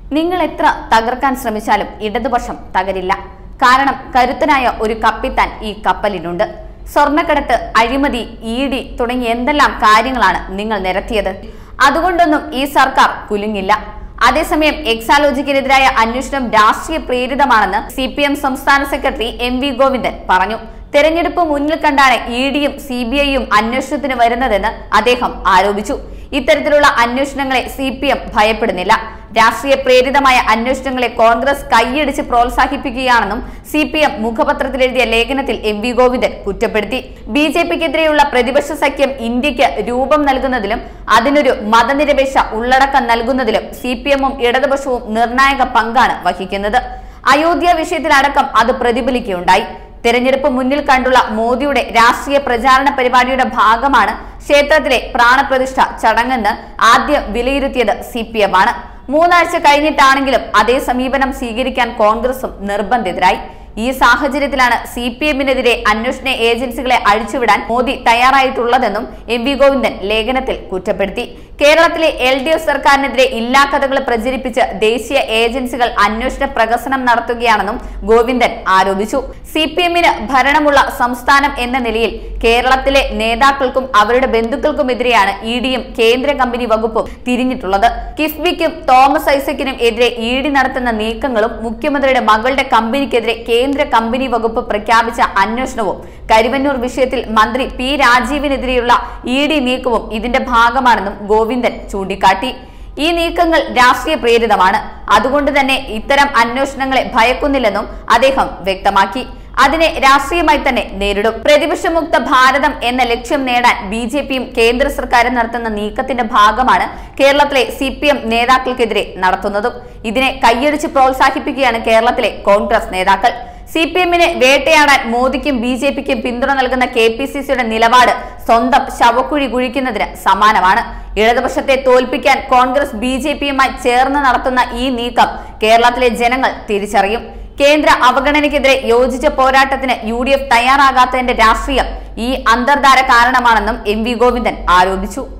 നിങ്ങൾ എത്ര തകർക്കാൻ ശ്രമിച്ചാലും ഇടതുപക്ഷം തകരില്ല. കാരണം കരുത്തനായ ഒരു കപ്പിത്താൻ ഈ കപ്പലിനുണ്ട്. സ്വർണ്ണക്കടത്ത്, അഴിമതി, ഇഡി തുടങ്ങിയ എന്തെല്ലാം കാര്യങ്ങളാണ് നിങ്ങൾ നിരത്തിയത്. അതുകൊണ്ടൊന്നും ഈ സർക്കാർ കുലുങ്ങില്ല. അതേസമയം എക്സാലോജിക്കിനെതിരായ അന്വേഷണം രാഷ്ട്രീയ പ്രേരിതമാണെന്ന് CPM സംസ്ഥാന സെക്രട്ടറി MV ഗോവിന്ദൻ പറഞ്ഞു. തെരഞ്ഞെടുപ്പ് മുന്നിൽ കണ്ടാണ് ഇഡിയും CBIയും അന്വേഷണത്തിന് വരുന്നതെന്ന് അദ്ദേഹം ആരോപിച്ചു. ഇത്തരത്തിലുള്ള അന്വേഷണങ്ങളെ CPM ഭയപ്പെടുന്നില്ല. രാഷ്ട്രീയ പ്രേരിതമായ അന്വേഷണങ്ങളെ കോൺഗ്രസ് കൈയടിച്ച് പ്രോത്സാഹിപ്പിക്കുകയാണെന്നും CPM മുഖപത്രത്തിലെഴുതിയ ലേഖനത്തിൽ MV ഗോവിന്ദൻ കുറ്റപ്പെടുത്തി. BJPക്കെതിരെയുള്ള പ്രതിപക്ഷ സഖ്യം ഇന്ത്യക്ക് രൂപം നൽകുന്നതിലും അതിനൊരു മതനിരപേക്ഷ ഉള്ളടക്കം നൽകുന്നതിലും CPMഉം ഇടതുപക്ഷവും നിർണായക പങ്കാണ് വഹിക്കുന്നത്. അയോധ്യ വിഷയത്തിലടക്കം അത് പ്രതിഫലിക്കുകയുണ്ടായി. തെരഞ്ഞെടുപ്പ് മുന്നിൽ കണ്ടുള്ള മോദിയുടെ രാഷ്ട്രീയ പ്രചാരണ പരിപാടിയുടെ ഭാഗമാണ് ക്ഷേത്രത്തിലെ പ്രാണപ്രതിഷ്ഠ ചടങ്ങെന്ന് ആദ്യം വിലയിരുത്തിയത് CPM ആണ്. 3 ആഴ്ച കഴിഞ്ഞിട്ടാണെങ്കിലും അതേ സമീപനം സ്വീകരിക്കാൻ കോൺഗ്രസും നിർബന്ധിതരായി. ഈ സാഹചര്യത്തിലാണ് CPMനെതിരെ അന്വേഷണ ഏജൻസികളെ അഴിച്ചുവിടാൻ മോദി തയ്യാറായിട്ടുള്ളതെന്നും MV ഗോവിന്ദൻ ലേഖനത്തിൽ കുറ്റപ്പെടുത്തി. കേരളത്തിലെ LDF സർക്കാരിനെതിരെ ഇല്ലാക്കഥകൾ പ്രചരിപ്പിച്ച് ദേശീയ ഏജൻസികൾ അന്വേഷണ പ്രഹസനം നടത്തുകയാണെന്നും ഗോവിന്ദൻ ആരോപിച്ചു. CPMന് ഭരണമുള്ള സംസ്ഥാനം എന്ന നിലയിൽ കേരളത്തിലെ നേതാക്കൾക്കും അവരുടെ ബന്ധുക്കൾക്കുമെതിരെയാണ് ഇഡിയും കേന്ദ്ര കമ്പനി വകുപ്പും തിരിഞ്ഞിട്ടുള്ളത്. കിഫ്ബിക്കും തോമസ് ഐസക്കിനും എതിരെ ഇഡി നടത്തുന്ന നീക്കങ്ങളും മുഖ്യമന്ത്രിയുടെ മകളുടെ കമ്പനിക്കെതിരെ കേന്ദ്ര കമ്പനി വകുപ്പ് പ്രഖ്യാപിച്ച അന്വേഷണവും കരുവന്നൂർ വിഷയത്തിൽ മന്ത്രി P രാജീവിനെതിരെയുള്ള ഇഡി നീക്കവും ഇതിന്റെ ഭാഗമാണെന്നും ഗോവിന്ദൻ ചൂണ്ടിക്കാട്ടി. ഈ നീക്കങ്ങൾ രാഷ്ട്രീയ പ്രേരിതമാണ്. അതുകൊണ്ട് തന്നെ ഇത്തരം അന്വേഷണങ്ങളെ ഭയക്കുന്നില്ലെന്നും അദ്ദേഹം വ്യക്തമാക്കി. അതിനെ രാഷ്ട്രീയമായി തന്നെ നേരിടും. പ്രതിപക്ഷമുക്ത ഭാരതം എന്ന ലക്ഷ്യം നേടാൻ BJPയും കേന്ദ്ര സർക്കാരും നടത്തുന്ന നീക്കത്തിന്റെ ഭാഗമാണ് കേരളത്തിലെ CPM നേതാക്കൾക്കെതിരെ നടത്തുന്നതും. ഇതിനെ കൈയടിച്ച് പ്രോത്സാഹിപ്പിക്കുകയാണ് കേരളത്തിലെ കോൺഗ്രസ് നേതാക്കൾ. CPMനെ വേട്ടയാടാൻ മോദിക്കും BJPക്കും പിന്തുണ നൽകുന്ന KPCCയുടെ നിലപാട് സ്വന്തം ശവക്കുഴി കുഴിക്കുന്നതിന് സമാനമാണ്. ഇടതുപക്ഷത്തെ തോൽപ്പിക്കാൻ കോൺഗ്രസ് BJPയുമായി ചേർന്ന് നടത്തുന്ന ഈ നീക്കം കേരളത്തിലെ ജനങ്ങൾ തിരിച്ചറിയും. കേന്ദ്ര അവഗണനയ്ക്കെതിരെ യോജിച്ച പോരാട്ടത്തിന് UDF തയ്യാറാകാത്തതിന്റെ രാഷ്ട്രീയം ഈ അന്തർധാര കാരണമാണെന്നും MV ഗോവിന്ദൻ ആരോപിച്ചു.